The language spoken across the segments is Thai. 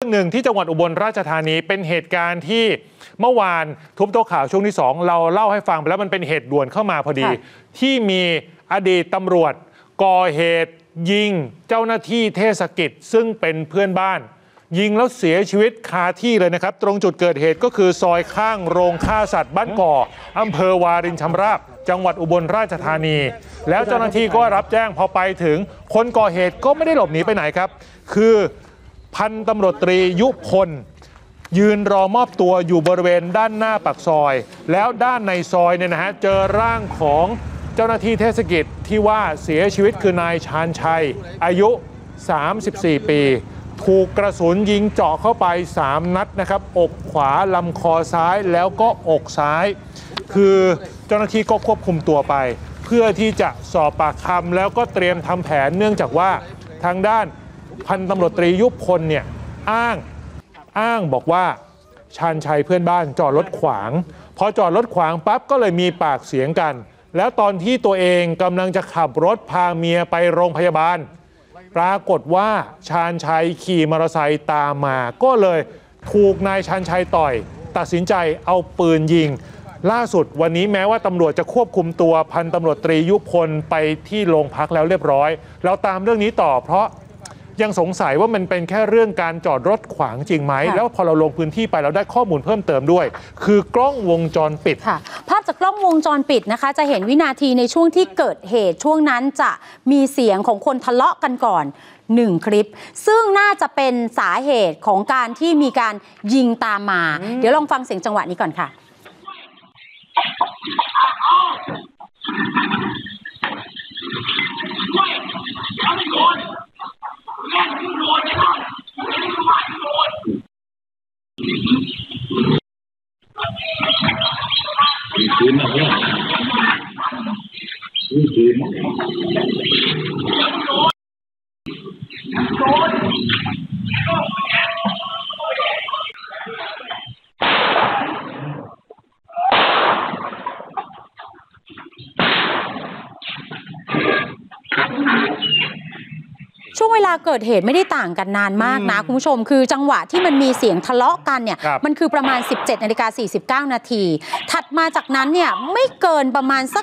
หนึ่งที่จังหวัดอุบลราชธานีเป็นเหตุการณ์ที่เมื่อวานทุบโต๊ะข่าวช่วงที่2เราเล่าให้ฟังไปแล้วมันเป็นเหตุด่วนเข้ามาพอดีที่มีอดีตตำรวจก่อเหตุยิงเจ้าหน้าที่เทศกิจซึ่งเป็นเพื่อนบ้านยิงแล้วเสียชีวิตคาที่เลยนะครับตรงจุดเกิดเหตุก็คือซอยข้างโรงฆ่าสัตว์บ้านก่ออำเภอวารินชำราบจังหวัดอุบลราชธานีแล้วเจ้าหน้าที่ก็รับแจ้งพอไปถึงคนก่อเหตุก็ไม่ได้หลบหนีไปไหนครับคือพันตำรวจตรียุพลยืนรอมอบตัวอยู่บริเวณด้านหน้าปากซอยแล้วด้านในซอยเนี่ยนะฮะเจอร่างของเจ้าหน้าที่เทศกิจที่ว่าเสียชีวิตคือนายชาญชัยอายุ34 ปีถูกกระสุนยิงเจาะเข้าไป3 นัดนะครับอกขวาลำคอซ้ายแล้วก็อกซ้ายคือเจ้าหน้าที่ก็ควบคุมตัวไปเพื่อที่จะสอบปากคำแล้วก็เตรียมทำแผนเนื่องจากว่าทางด้านพันตำรวจตรียุพลเนี่ยอ้างบอกว่าชาญชัยเพื่อนบ้านจอดรถขวางพอจอดรถขวางปั๊บก็เลยมีปากเสียงกันแล้วตอนที่ตัวเองกำลังจะขับรถพาเมียไปโรงพยาบาลปรากฏว่าชาญชัยขี่มอเตอร์ไซค์ตามมาก็เลยถูกนายชาญชัยต่อยตัดสินใจเอาปืนยิงล่าสุดวันนี้แม้ว่าตำรวจจะควบคุมตัวพันตำรวจตรียุพลไปที่โรงพักแล้วเรียบร้อยเราตามเรื่องนี้ต่อเพราะยังสงสัยว่ามันเป็นแค่เรื่องการจอดรถขวางจริงไหมแล้วพอเราลงพื้นที่ไปเราได้ข้อมูลเพิ่มเติมด้วยคือกล้องวงจรปิดค่ะภาพจากกล้องวงจรปิดนะคะจะเห็นวินาทีในช่วงที่เกิดเหตุช่วงนั้นจะมีเสียงของคนทะเลาะกันก่อน1 คลิปซึ่งน่าจะเป็นสาเหตุของการที่มีการยิงตามมาเดี๋ยวลองฟังเสียงจังหวะนี้ก่อนค่ะช่วงเวลาเกิดเหตุไม่ได้ต่างกันนานมากนะคุณผู้ชมคือจังหวะที่มันมีเสียงทะเลาะกันเนี่ยมันคือประมาณ 17:49 นาทีถัดมาจากนั้นเนี่ยไม่เกินประมาณสัก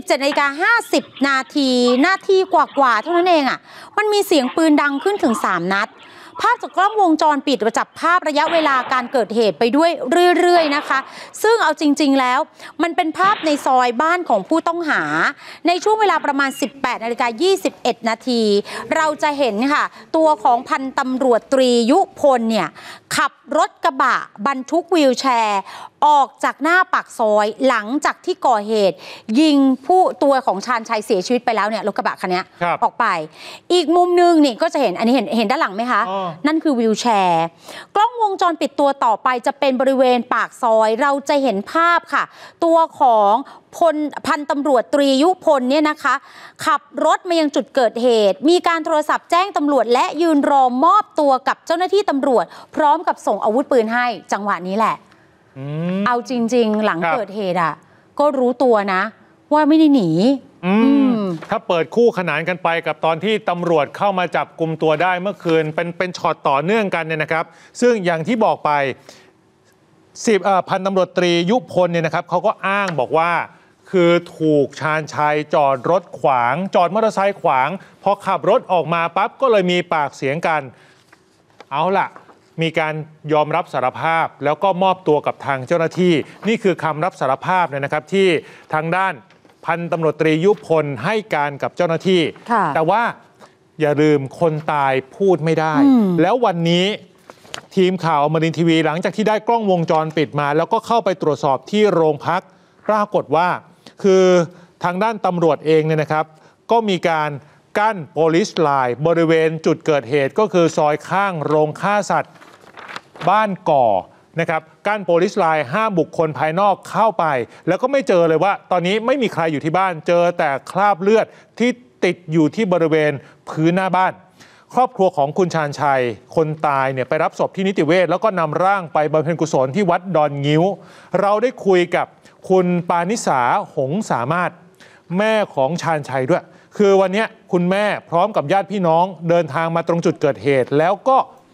17:50 นาทีกว่าเท่านั้นเองอ่ะมันมีเสียงปืนดังขึ้นถึง3 นัดภาพจากกล้องวงจรปิดจับภาพระยะเวลาการเกิดเหตุไปด้วยเรื่อยๆนะคะซึ่งเอาจริงๆแล้วมันเป็นภาพในซอยบ้านของผู้ต้องหาในช่วงเวลาประมาณ 18:21 นาทีเราจะเห็นค่ะตัวของพันตำรวจตรียุพลเนี่ยขับรถกระบะบรรทุกวีลแชร์ออกจากหน้าปากซอยหลังจากที่ก่อเหตุยิงตัวของชาญชัยเสียชีวิตไปแล้วเนี่ยรถกระบะคันนี้ออกไปอีกมุมนึงนี่ก็จะเห็นอันนี้เห็นด้านหลังไหมคะนั่นคือวีลแชร์กล้องวงจรปิดตัวต่อไปจะเป็นบริเวณปากซอยเราจะเห็นภาพค่ะตัวของพันตำรวจตรียุพลเนี่ยนะคะขับรถมายังจุดเกิดเหตุมีการโทรศัพท์แจ้งตำรวจและยืนรอมอบตัวกับเจ้าหน้าที่ตำรวจพร้อมกับส่งอาวุธปืนให้จังหวะนี้แหละเอาจริงๆหลังเกิดเหตุอ่ะก็รู้ตัวนะว่าไม่ได้หนีถ้าเปิดคู่ขนานกันไปกับตอนที่ตำรวจเข้ามาจับกุมตัวได้เมื่อคืนเป็นช็อตต่อเนื่องกันเนี่ยนะครับซึ่งอย่างที่บอกไปพันตำรวจตรียุพลเนี่ยนะครับเขาก็อ้างบอกว่าคือถูกชาญชัยจอดรถขวางจอดมอเตอร์ไซค์ขวางพอขับรถออกมาปั๊บก็เลยมีปากเสียงกันเอาล่ะมีการยอมรับสารภาพแล้วก็มอบตัวกับทางเจ้าหน้าที่นี่คือคำรับสารภาพนะครับที่ทางด้านพันตำรวจตรียุพลให้การกับเจ้าหน้าที่แต่ว่าอย่าลืมคนตายพูดไม่ได้แล้ววันนี้ทีมข่าวอมรินทร์ทีวีหลังจากที่ได้กล้องวงจรปิดมาแล้วก็เข้าไปตรวจสอบที่โรงพักปรากฏว่าคือทางด้านตำรวจเองเนี่ยนะครับก็มีการกั้นโพลิสไลน์บริเวณจุดเกิดเหตุก็คือซอยข้างโรงฆ่าสัตว์บ้านก่อนะครับกั้นโพลิสไลน์ห้ามบุคคลภายนอกเข้าไปแล้วก็ไม่เจอเลยว่าตอนนี้ไม่มีใครอยู่ที่บ้านเจอแต่คราบเลือดที่ติดอยู่ที่บริเวณพื้นหน้าบ้านครอบครัวของคุณชาญชัยคนตายเนี่ยไปรับศพที่นิติเวชแล้วก็นำร่างไปบำเพ็ญกุศลที่วัดดอนงิ้วเราได้คุยกับคุณปานิสาหงสามารถแม่ของชาญชัยด้วยคือวันนี้คุณแม่พร้อมกับญาติพี่น้องเดินทางมาตรงจุดเกิดเหตุแล้วก็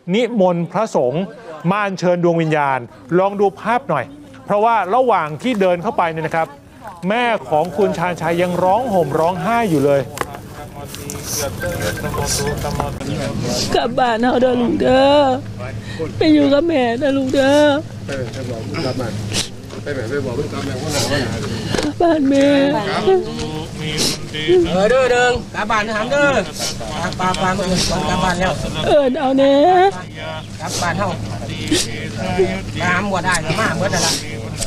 นิมนต์พระสงฆ์มาอัญเชิญดวงวิญญาณลองดูภาพหน่อย เพราะว่าระหว่างที่เดินเข้าไปเนี่ยนะครับ แม่ของคุณชาญชัยยังร้องห่มร้องไห้อยู่เลยกลับบ้านเฮาเด้อลูกเด้อไปอยู่กับแม่เด้อลูกเด้อบ้านแม่เด้อเด้อกลับบ้านถามเด้อปลาเมื่อกลับบ้านแล้วเอาแน่กลับบ้านเฮาตามบ่ได้ก็มาเบิดนั่นล่ะ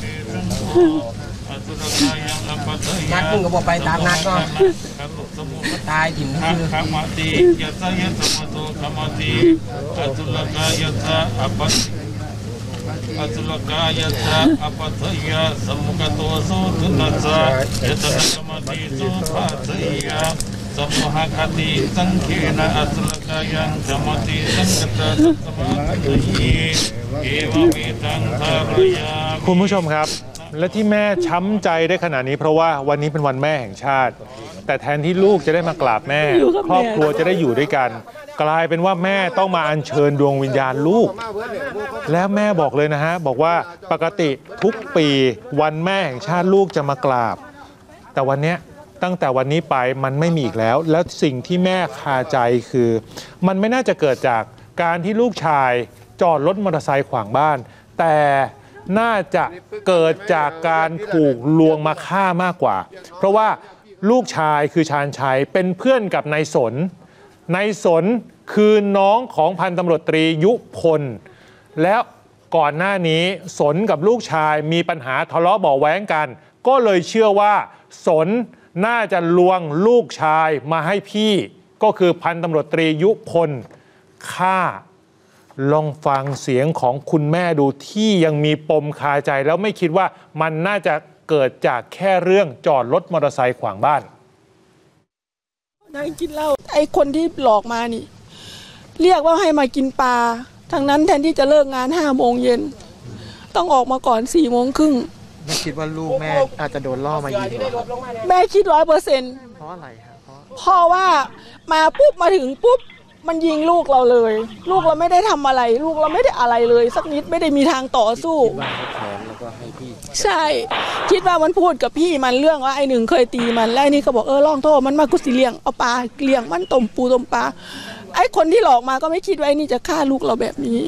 นัดมึงก็บ่ไปตามนัดก็ตายถิ่มคืออสุรกายะสะอปัตถยะสมุกโตโสตุนัสสะยตนะกมติโสปัตถยะสมุหคติสังเขนะอสุรกายังกมติสังกตะสมุขติเอวเมตังทารยาคุณผู้ชมครับและที่แม่ช้ำใจได้ขนาดนี้เพราะว่าวันนี้เป็นวันแม่แห่งชาติแต่แทนที่ลูกจะได้มากราบแม่ครอบครัวจะได้อยู่ด้วยกันกลายเป็นว่าแม่ต้องมาอัญเชิญดวงวิญญาณลูกแล้วแม่บอกเลยนะฮะบอกว่าปกติทุกปีวันแม่แห่งชาติลูกจะมากราบแต่วันนี้ตั้งแต่วันนี้ไปมันไม่มีอีกแล้วแล้วสิ่งที่แม่คาใจคือมันไม่น่าจะเกิดจากการที่ลูกชายจอดรถมอเตอร์ไซค์ขวางบ้านแต่น่าจะเกิดจากการถูกลวงมาฆ่ามากกว่าเพราะว่าลูกชายคือชาญชัยเป็นเพื่อนกับนายสนคือน้องของพันตำรวจตรียุพลแล้วก่อนหน้านี้สนกับลูกชายมีปัญหาทะเลาะเบาะแว้งกันก็เลยเชื่อว่าสนน่าจะลวงลูกชายมาให้พี่ก็คือพันตำรวจตรียุพลฆ่าลองฟังเสียงของคุณแม่ดูที่ยังมีปมคาใจแล้วไม่คิดว่ามันน่าจะเกิดจากแค่เรื่องจอดรถมอเตอร์ไซค์ขวางบ้านนั่งกินเหล้าไอ้คนที่หลอกมานี่เรียกว่าให้มากินปลาทั้งนั้นแทนที่จะเลิกงาน5 โมงเย็นต้องออกมาก่อน4 โมงครึ่งไม่คิดว่าลูกแม่อาจจะโดนล่อมายิงแม่คิด100% เพราะอะไรครับเพราะว่ามาปุ๊บมาถึงปุ๊บมันยิงลูกเราเลยลูกเราไม่ได้ทำอะไรลูกเราไม่ได้อะไรเลยสักนิดไม่ได้มีทางต่อสู้ใช่คิดว่ามันพูดกับพี่มันเรื่องว่าไอ้หนึ่งเคยตีมันแล้วไอ้นี่ก็บอกลองโทษมันมากุศิเลี้ยงเอาปลาเลี้ยงมันต้มปูต้มปลาไอ้คนที่หลอกมาก็ไม่คิดว่าไอ้นี่จะฆ่าลูกเราแบบนี้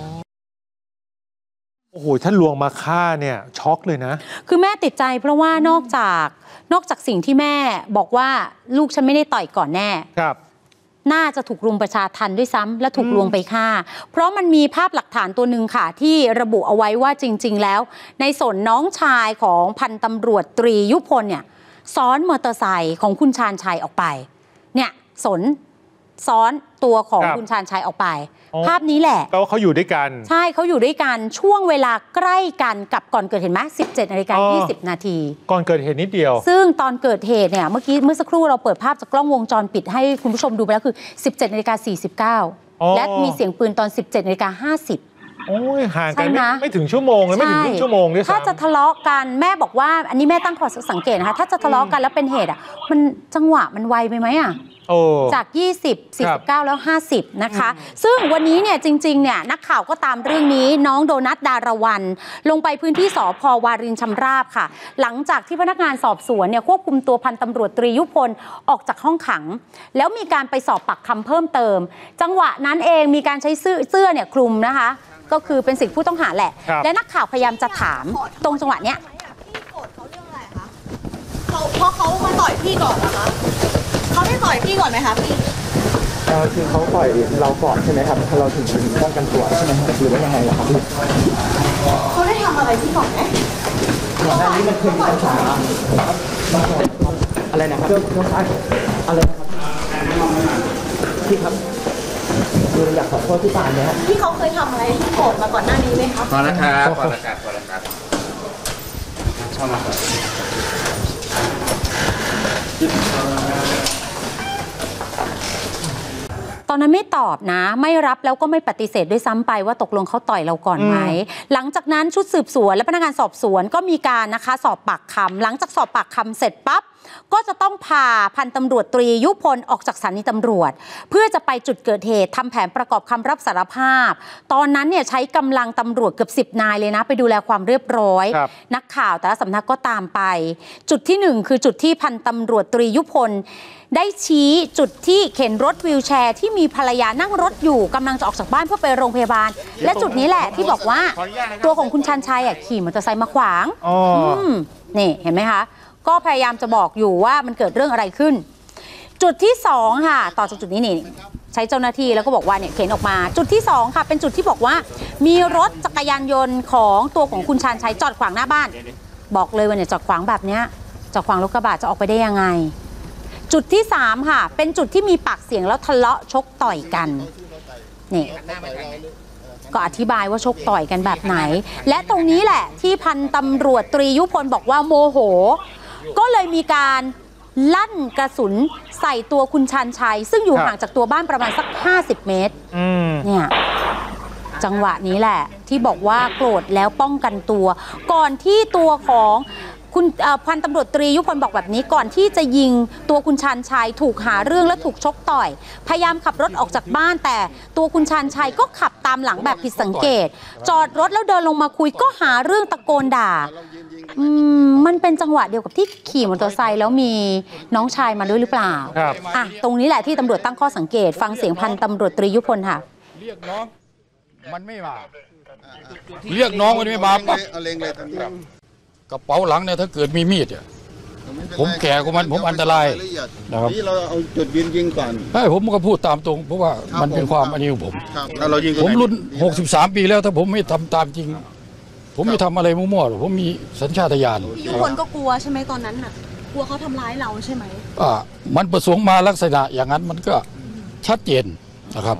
โอ้โหถ้าลวงมาฆ่าเนี่ยช็อกเลยนะคือแม่ติดใจเพราะว่านอกจากสิ่งที่แม่บอกว่าลูกฉันไม่ได้ต่อยก่อนแน่ครับน่าจะถูกรุมประชาทัณฑ์ด้วยซ้ำและถูกลวงไปฆ่าเพราะมันมีภาพหลักฐานตัวหนึ่งค่ะที่ระบุเอาไว้ว่าจริงๆแล้วในสนน้องชายของพันตำรวจตรียุพลเนี่ยซ้อนมอเตอร์ไซค์ของคุณชาญชัยออกไปเนี่ยสนซ้อนตัวของคุณชาญชัยออกไปภาพนี้แหละแปลว่าเขาอยู่ด้วยกันใช่เขาอยู่ด้วยกันช่วงเวลาใกล้กันกับก่อนเกิดเหตุไหม17:20 น. ก่อนเกิดเหตุนิดเดียวซึ่งตอนเกิดเหตุเนี่ยเมื่อสักครู่เราเปิดภาพจากกล้องวงจรปิดให้คุณผู้ชมดูไปแล้วคือ17:49 และมีเสียงปืนตอน17:50 โอ้ยห่างกันไม่ถึงชั่วโมงเลยไม่ถึงครึ่งชั่วโมงด้วยซ้ำถ้าจะทะเลาะกันแม่บอกว่าอันนี้แม่ตั้งข้อสังเกตนะคะถ้าจะทะเลาะกันแล้วเป็นเหตุมันจังหวะมันไวไปไหมจาก20 49แล้ว50นะคะซึ่งวันนี้เนี่ยจริงๆเนี่ยนักข่าวก็ตามเรื่องนี้น้องโดนัทดารวรรณลงไปพื้นที่สภ.วารินชำราบค่ะหลังจากที่พนักงานสอบสวนเนี่ยควบคุมตัวพันตำรวจตรียุพลออกจากห้องขังแล้วมีการไปสอบปากคำเพิ่มเติมจังหวะนั้นเองมีการใช้เสื้อเนี่ยคลุมนะคะก็คือเป็นสิ่งผู้ต้องหาแหละและนักข่าวพยายามจะถามตรงจังหวะเนี้ยพี่โกรธเขาเรื่องอะไรคะเพราะเขามาต่อยพี่ก่อนนะคะเขาได้ต่อยพี่ก่อนไหมคะพี่คือเขาต่อยเราก่อนใช่ไหมครับเราถึงป้องกันตัวใช่ไหมหรือว่ายังไงล่ะครับเขาได้ทำอะไรพี่ก่อนไหมก่อนหน้านี้มันเคยมีปัญหาอะไรนะครับเรื่องอะไรนะครับพี่ครับคืออยากขอโทษที่ป่านนะครับพี่เขาเคยทำอะไรที่โกรธมาก่อนหน้านี้ไหมคะพอแล้วครับพอแล้วครับเข้ามาครับตอนนั้นไม่ตอบนะไม่รับแล้วก็ไม่ปฏิเสธด้วยซ้ำไปว่าตกลงเขาต่อยเราก่อนไหมหลังจากนั้นชุดสืบสวนและพนักงานสอบสวนก็มีการนะคะสอบปากคำหลังจากสอบปากคำเสร็จปั๊บก็จะต้องพาพันตำรวจตรียุพลออกจากสถานีตำรวจเพื่อจะไปจุดเกิดเหตุทำแผนประกอบคำรับสารภาพตอนนั้นเนี่ยใช้กำลังตำรวจเกือบ10 นายเลยนะไปดูแลความเรียบร้อยนักข่าวแต่ละสำนักก็ตามไปจุดที่1คือจุดที่พันตำรวจตรียุพลได้ชี้จุดที่เข็นรถวีลแชร์ที่มีภรรยานั่งรถอยู่กำลังจะออกจากบ้านเพื่อไปโรงพยาบาลและจุดนี้แหละที่บอกว่าตัวของคุณชันชัยขี่มอเตอร์ไซค์มาขวางนี่เห็นไหมคะก็พยายามจะบอกอยู่ว่ามันเกิดเรื่องอะไรขึ้นจุดที่2ค่ะต่อจากจุดนี้นี่ใช้เจ้าหน้าที่แล้วก็บอกว่าเนี่ยเข็นออกมาจุดที่2ค่ะเป็นจุดที่บอกว่ามีรถจักรยานยนต์ของตัวของคุณชันชัยจอดขวางหน้าบ้านบอกเลยว่าเนี่ยจอดขวางแบบนี้จอดขวางรถกระบะจะออกไปได้ยังไงจุดที่3ค่ะเป็นจุดที่มีปากเสียงแล้วทะเลาะชกต่อยกันนี่ก็อธิบายว่าชกต่อยกันแบบไหนและตรงนี้แหละที่พันตำรวจตรียุพลบอกว่าโมโหก็เลยมีการลั่นกระสุนใส่ตัวคุณชันชัยซึ่งอยู่ห่างจากตัวบ้านประมาณสัก50 เมตรเนี่ยจังหวะนี้แหละที่บอกว่าโกรธแล้วป้องกันตัวก่อนที่ตัวของคุณพันตำรวจตรียุพลบอกแบบนี้ก่อนที่จะยิงตัวคุณชันชัยถูกหาเรื่องและถูกชกต่อยพยายามขับรถออกจากบ้านแต่ตัวคุณชันชัยก็ขับตามหลังแบบผิดสังเกตจอดรถแล้วเดินลงมาคุยก็หาเรื่องตะโกนด่ามันเป็นจังหวะเดียวกับที่ขี่มอเตอร์ไซค์แล้วมีน้องชายมาด้วยหรือเปล่าตรงนี้แหละที่ตำรวจตั้งข้อสังเกตฟังเสียงพันตำรวจตรียุพลค่ะเรียกน้องมันไม่มาเรียกน้องมันไม่มาปั๊บกระเป๋าหลังเนี่ยถ้าเกิดมีมีดเนี่ยผมแก่กว่ามันผมอันตรายนะครับนี่เราเอาจุดยิงก่อนใช่ผมก็พูดตามตรงเพราะว่ามันเป็นความอันนี้ของผมผมรุ่น63 ปีแล้วถ้าผมไม่ทำตามจริงผมไม่ทำอะไรมั่วๆผมมีสัญชาตญาณทุกคนก็กลัวใช่ไหมตอนนั้นน่ะกลัวเขาทำร้ายเราใช่ไหมมันประสงค์มาลักษณะอย่างนั้นมันก็ชัดเจนนะครับ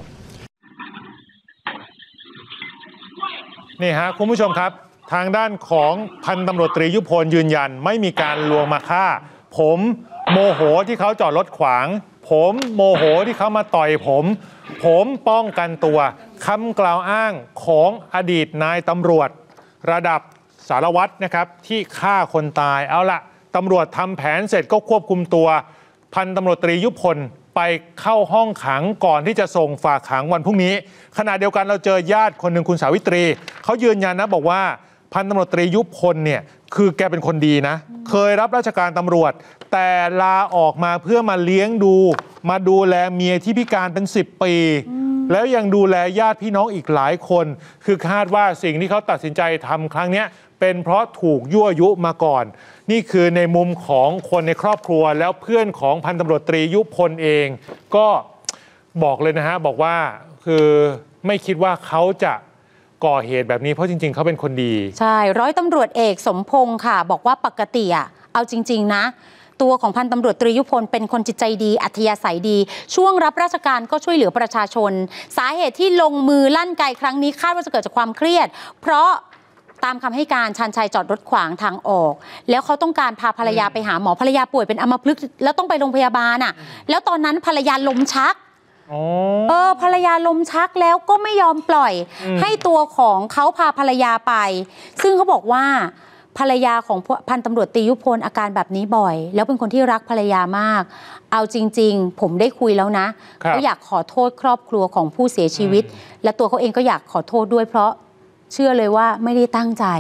นี่ฮะคุณผู้ชมครับทางด้านของพันตำรวจตรียุพลยืนยันไม่มีการลวงมาฆ่าผมโมโหที่เขาจอดรถขวางผมโมโหที่เขามาต่อยผมป้องกันตัวคำกล่าวอ้างของอดีตนายตำรวจระดับสารวัตรนะครับที่ฆ่าคนตายเอาละตำรวจทำแผนเสร็จก็ควบคุมตัวพันตำรวจตรียุพลไปเข้าห้องขังก่อนที่จะส่งฝากขังวันพรุ่งนี้ขณะเดียวกันเราเจอญาติคนหนึ่งคุณสาวิตรีเขายืนยันนะบอกว่าพันตำรวจตรียุพลเนี่ยคือแกเป็นคนดีนะเคยรับราชการตำรวจแต่ลาออกมาเพื่อมาเลี้ยงดูมาดูแลเมียที่พิการเป็น10 ปีแล้วยังดูแลญาติพี่น้องอีกหลายคนคือคาดว่าสิ่งที่เขาตัดสินใจทำครั้งนี้เป็นเพราะถูกยั่วยุมาก่อนนี่คือในมุมของคนในครอบครัวแล้วเพื่อนของพันตำรวจตรียุพลเองก็บอกเลยนะฮะบอกว่าคือไม่คิดว่าเขาจะก่อเหตุแบบนี้เพราะจริงๆเขาเป็นคนดีใช่ร้อยตำรวจเอกสมพงษ์ค่ะบอกว่าปกติเอาจริงๆนะตัวของพันตำรวจตรียุพลเป็นคนจิตใจดีอัธยาศัยดีช่วงรับราชการก็ช่วยเหลือประชาชนสาเหตุที่ลงมือลั่นไกครั้งนี้คาดว่าจะเกิดจากความเครียดเพราะตามคำให้การชันชัยจอดรถขวางทางออกแล้วเขาต้องการพาภรรยาไปหาหมอภรรยาป่วยเป็นอัมพฤกษ์แล้วต้องไปโรงพยาบาลแล้วตอนนั้นภรรยาลมชักภรรยาลมชักแล้วก็ไม่ยอมปล่อยให้ตัวของเขาพาภรรยาไปซึ่งเขาบอกว่าภรรยาของพันตำรวจตรียุพลอาการแบบนี้บ่อยแล้วเป็นคนที่รักภรรยามากเอาจริงๆผมได้คุยแล้วนะเขาอยากขอโทษครอบครัวของผู้เสียชีวิตและตัวเขาเองก็อยากขอโทษด้วยเพราะเชื่อเลยว่าไม่ได้ตั้งใจ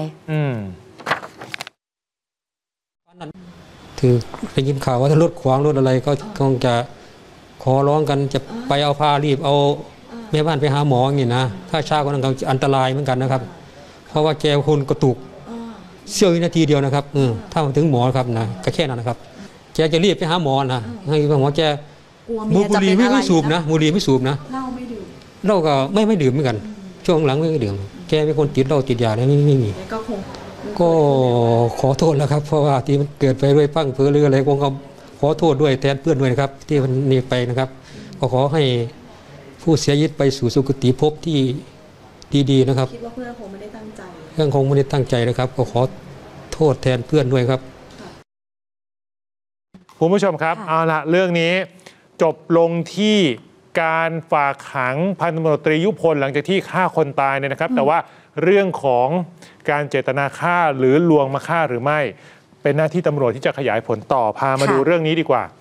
ถือได้ยินข่าวว่าถ้ารถขวางรถอะไรก็คงจะขอร้องกันจะไปเอาพารีบเอาแม่บ้านไปหาหมออย่างนี้นะถ้าช้ากว่านั้นก็อันตรายเหมือนกันนะครับเพราะว่าแกคนกระตุกเสี้ยววินาทีเดียวนะครับถ้าถึงหมอครับนะก็แค่นั้นนะครับแกจะรีบไปหาหมอนะให้หมอแกบุหรี่ไม่สูบนะบุหรี่ไม่สูบนะเหล้าไม่ดื่มเหล้าก็ไม่ดื่มเหมือนกันช่วงหลังไม่ดื่มแกเป็นคนติดเหล้าติดยาแล้วไม่มีก็ขอโทษแล้วครับเพราะว่าที่มันเกิดไปด้วยปั้งเผลอหรืออะไรคงขอโทษด้วยแทนเพื่อนด้วยนะครับที่มันหนีไปนะครับก็ขอให้ผู้เสียชีวิตไปสู่สุคติภพที่ดีๆนะครับคิดว่าเพื่อนคงไม่ได้ตั้งใจเพื่อนคงไม่ได้ตั้งใจนะครับก็ขอโทษแทนเพื่อนด้วยครับคุณผู้ชมครับเอาละเรื่องนี้จบลงที่การฝากขังพันตำรวจตรียุพลหลังจากที่ฆ่าคนตายเนี่ยนะครับแต่ว่าเรื่องของการเจตนาฆ่าหรือลวงมาฆ่าหรือไม่เป็นหน้าที่ตำรวจที่จะขยายผลต่อพามาดูเรื่องนี้ดีกว่า